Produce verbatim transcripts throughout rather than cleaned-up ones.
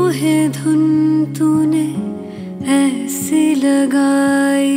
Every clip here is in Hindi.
मुहे धुन तूने ऐसी लगाई,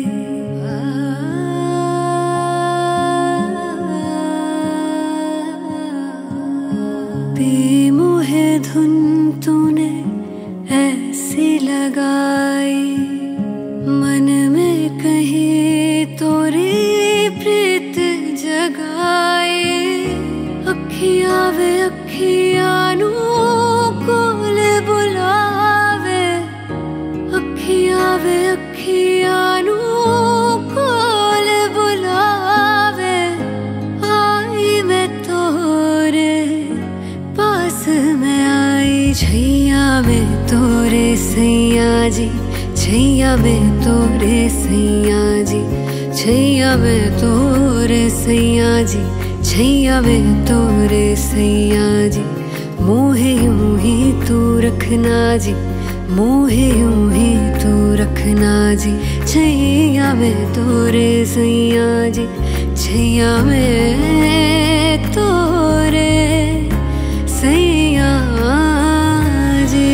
बेमुहे धुन तूने ऐसी लगाई, मन में कहीं तोरी प्रीत जगाई। अखियां वे अखियां नू कोल बुलावे, अखियां वे अखियां नू कोल बुलावे। आई मैं तोरे पास में आई, छैया में तोरे सैया जी, छैया में तोरे सैया जी, छैया में तोरे सैया जी, छैया में तोरे सैया जी। मोहे यूं ही तू रखना जी, मोहे यूं ही तू रखना जी। छैया में तोरे सैया जी, छैया में तोरे सैया जी।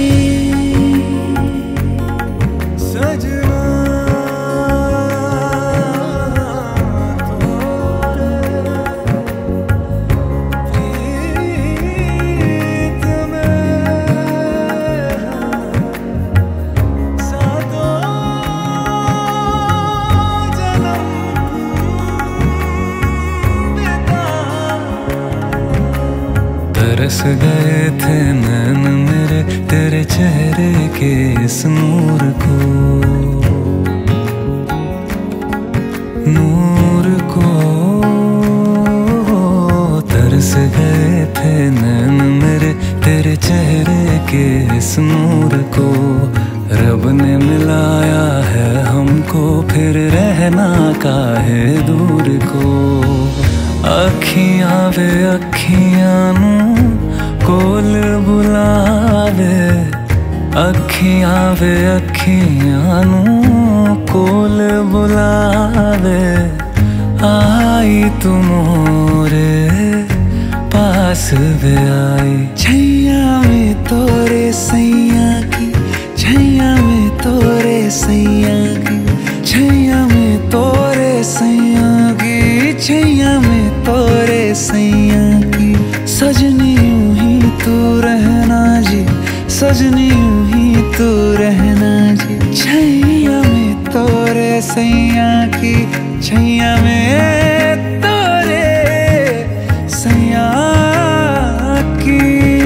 सजना तरस गए थे नैन मेरे तेरे चेहरे के इस नूर को, नूर को। तरस गए थे नैन मेरे तेरे चेहरे के इस नूर को। रब ने मिलाया है हमको, फिर रहना काहे दूर को। अखियां वे अखियां नू कोल बुलावे, अखियां वे अखियां नू कोल बुलावे। आई तू मोरे पास वे आई, छैया में तोरे सैया की, छैया में तोरे सैया की, छैया में तोरे सैया की, छैया में तोरे सैया की। सजनी यूं ही तू रहना जी, सजनी यूं ही तू रहना जी। छैया में तोरे सैया की, छैया में तोरे सैया की।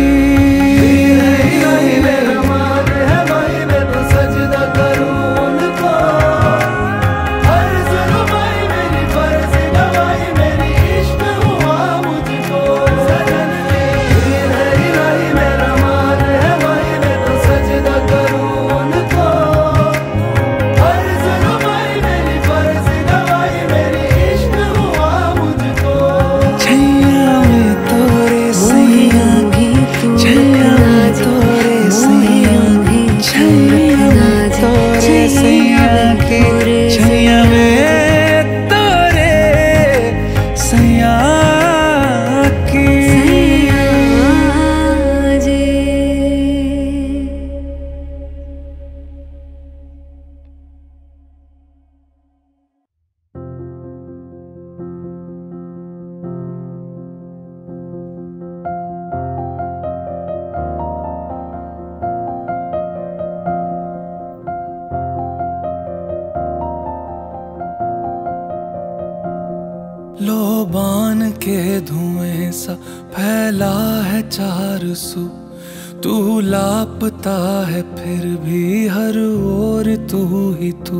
लोबान के धुएं सा फैला है चार सू, तू लापता है फिर भी हर ओर तू ही तू।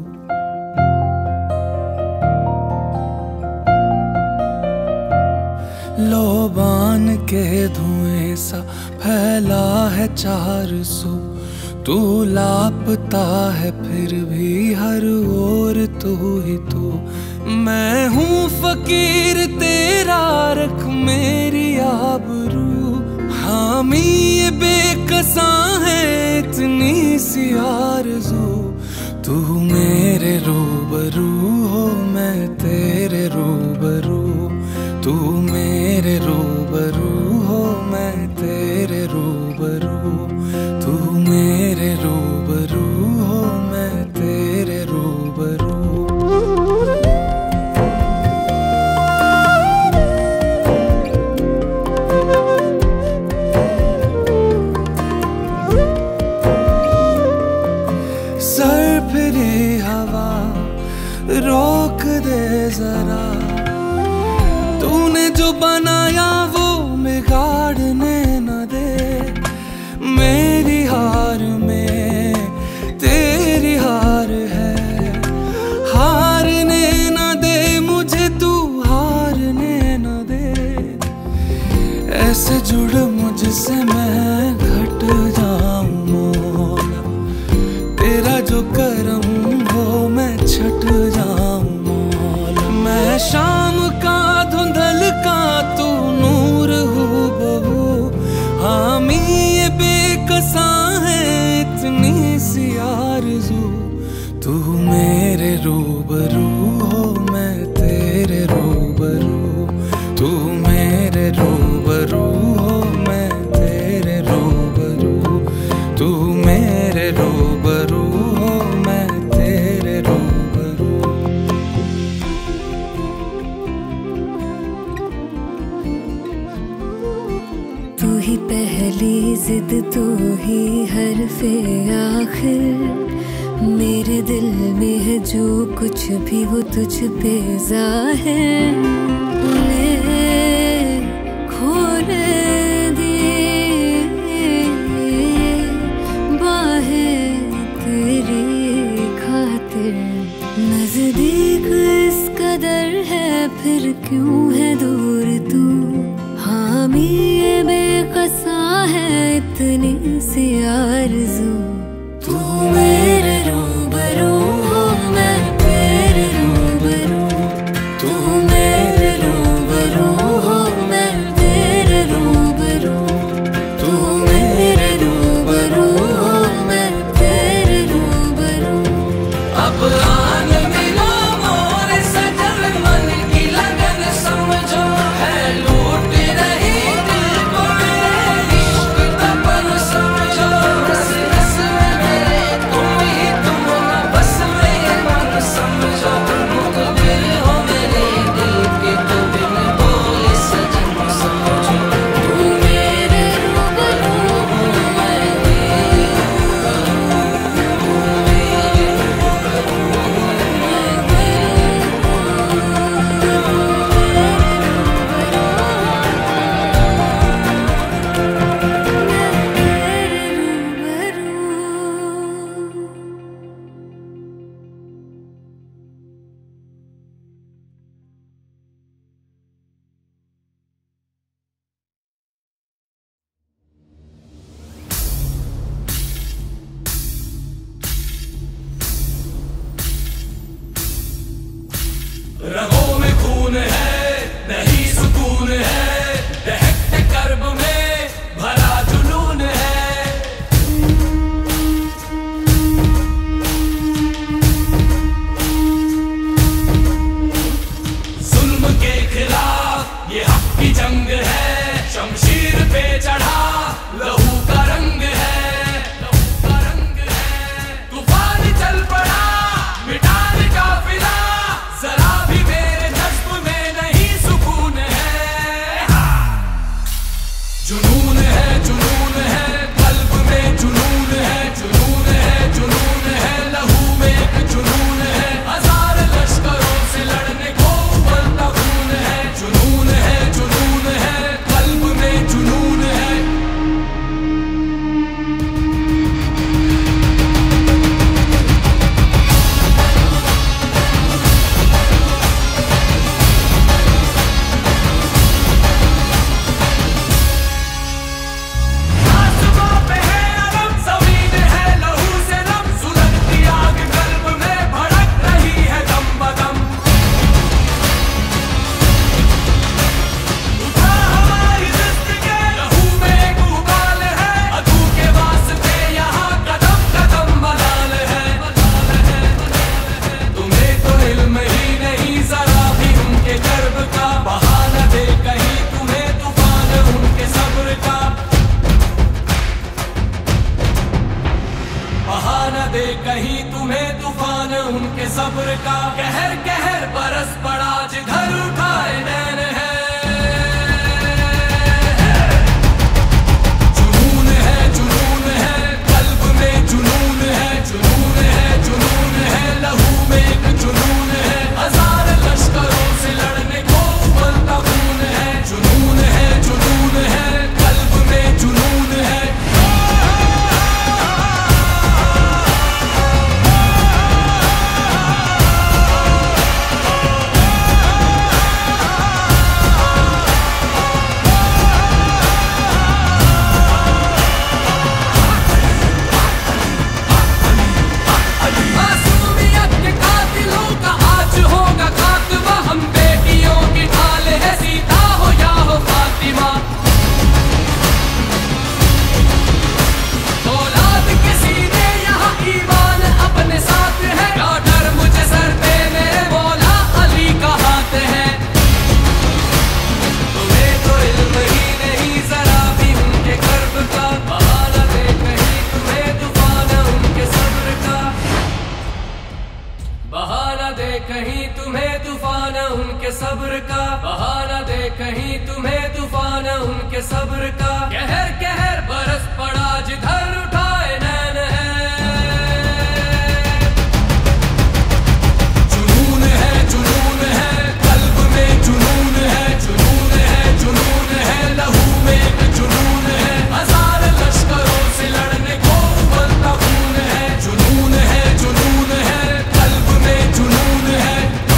लोबान के धुएं सा फैला है चार सू, तू लापता है फिर भी हर ओर तू ही तू। मैं हूँ फकीर तेरा रख मेरी आबरू, हामी ये बेकसा है इतनी सी आरज़ू। तू मेरे रूबरू हो मैं तेरे रूबरू, तू मेरे रूबरू हो मैं तेरे रूबरू। जरा, तूने जो बनाया वो बिगाड़ने न दे। मेरी हार में तेरी हार है, हारने न दे मुझे तू, हारने न दे। ऐसे जुड़ मुझसे मैं घट जाऊं मौला, तेरा जो करम हो मैं छट जाऊं मौला। मैं शाम का धुंधल का तू नूर हूँ बहू, हामी ये बेकसा है इतनी सी आरज़ू। तू मेरे रूबरू हो मैं तेरे रूबरू, तू मेरे रूबरू हो मैं तेरे रूबरू, तू मेरे रूबरू हो मैं तेरे रूबरू। तू ही पहली जिद, तू ही हरफ़े आखिर, मेरे दिल में है जो कुछ भी वो तुझ पे ज़ाहिर। ले खोले दिए बाहें तेरी खातिर, नज़दीक इस कदर है फिर क्यों है दूर तू। हामी ये बेकसा है इतनी सी आरज़ू। तू मेरे रूबरू हो मैं तेरे रूबरू, तू मेरे रूबरू हो मैं तेरे रूबरू, तू मेरे रूबरू हो मैं तेरे रूबरू। अब आन मिलो मोरे सजन, मन की लगन समझो है लूट रही दिल को मेरे इश्क का पन समझो। रस रस में मेरे तुम ही तुम हो, बस मेरे मन समझो। मुखबिर हो मेरे दिल के तो बिन बोले सजन समझो। तू मेरे रूबरू हो मैं तेरे रूबरू, तू मेरे रूबरू हो मैं तेरे रूबरू। रगों में खून है नहीं सुकून है, दहकते कर्ब में भरा जुनून है। जुल्म के खिलाफ ये हक की जंग है, शमशीर पे चढ़ा लहू का रंग है, लहू का रंग है। तूफान चल पड़ा मिटाने का फिरा, जरा भी मेरे जज्ब में नहीं सुकून है। जुनून है जुनून है कल्ब में, जुनून है जुनून है जुनून है लहू में एक जुनून है। हजार लश्करों से लड़ने को उबलता खून है, जुनून है जुनून है कल्ब में जुनून है। आसमां पे है अलम, ज़मीन है लहू से नम, सुलगती आग कल्ब में भड़क रही है दम बदम। उठा हमारी रिश्त के लहू में एक उबाल है, अधू के वास्ते यहाँ कदम कदम मलाल है। तुम्हें तो इल्म ही नहीं जरा भी उनके कर्ब का, बहाना दे कहीं तुम्हें तूफान उनके सब्र का, बहाना दे कहीं तुम्हें तूफान उनके सब्र का। कहर कहर बरस पड़ा जिधर उठाए नैन है, जुनून है जुनून है कल्ब में, जुनून है जुनून है जुनून है लहू में एक जुनून है। हजार लश्करों के सब्र का कहर कहर बरस पड़ा जिधर उठाए नैन है। जुनून है जुनून है कल्ब में जुनून है जुनून है जुनून है लहू में एक जुनून है हजार लश्करों से लड़ने को उबलता खून है। जुनून है जुनून है कल्ब में जुनून है।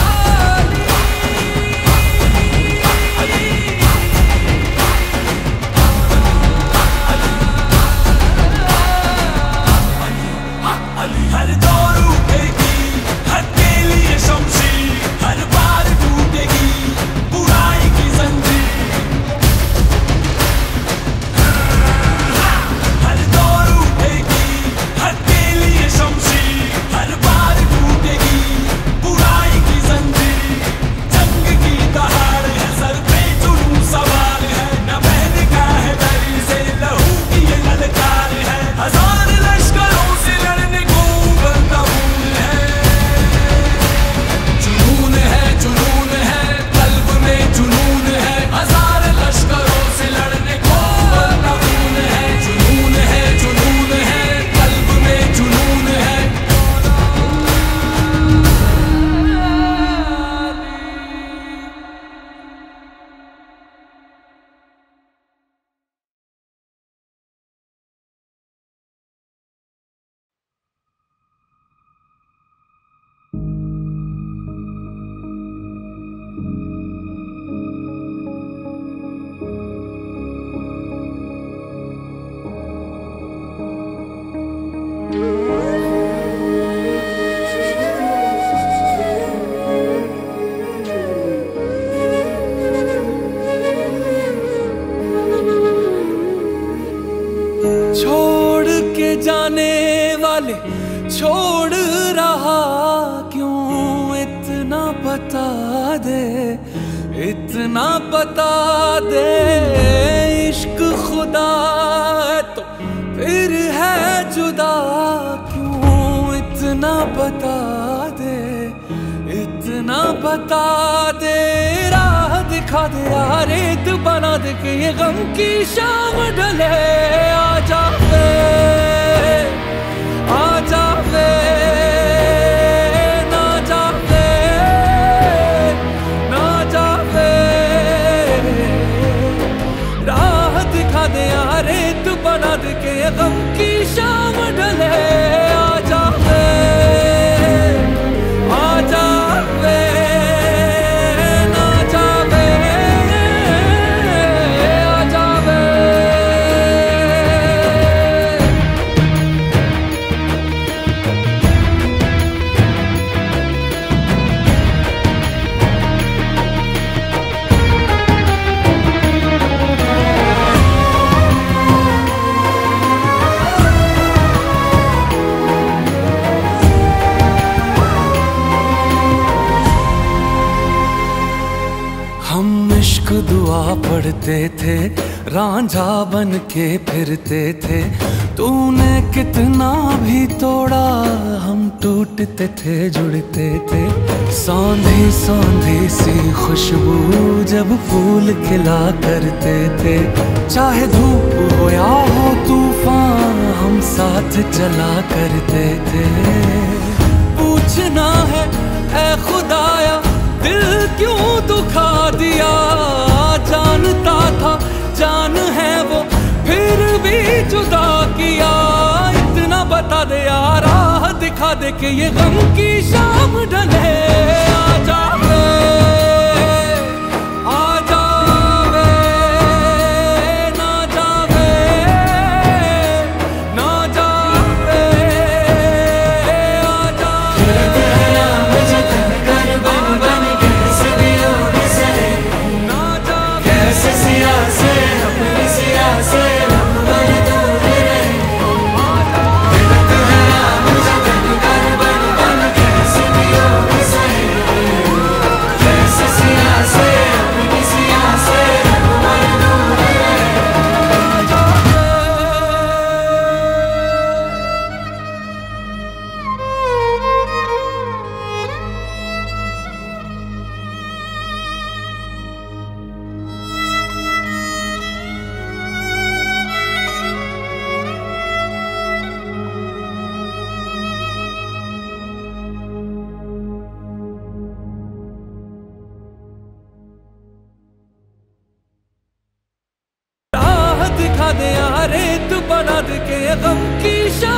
हर दौर उठेगी हक के लिए शमशीर, हर बार टूटेगी बुराई की जंजीर। हर दौर उठेगी हक के लिए शमशीर, हर बार टूटेगी बुराई की जंजीर। जंग की दहाड़ है सर पे जुनून सवार है, न बहन का है दरी से लहू की ये ललकार है। हजार लश्करों से लड़ने को उबलता खून है। जुनून है जुनून है कल्ब में जुनून है हजार लश्करों से लड़ने को उबलता खून है। जुनून है जुनून है कल्ब में जुनून है। छोड़ के जाने वाले छोड़ रहा क्यों, इतना बता दे इतना बता दे। इश्क खुदा है तो फिर है जुदा क्यों, इतना बता दे इतना बता दे। राह दिखा दे यार रेत बना दे के ये गम की शाम ढले। आ जा वे आ जा वे ना जा वे ना जा वे। राह दिखा दे यार रेत बना दे के ये गम की शाम ढले। आ जा वे आ जा वे ना जा वे आ जा वे। हम इश्क दुआ पढ़ते थे रांझा बन के फिरते थे। तूने कितना भी तोड़ा हम टूटते थे जुड़ते थे। सौंधी सौंधी सी खुशबू जब फूल खिला करते थे। चाहे धूप हो या हो तूफान हम साथ चला करते थे। पूछना है ऐ खुदाया दिल क्यों दुखा दिया। जानता था जान है वो फिर भी जुदा किया। इतना बता दे यार राह दिखा दे के ये गम की शाम ढले। आ जा वे आ जा वे ना जा वे ना जा वे आ जा से दे यारे तू बना दे के गम की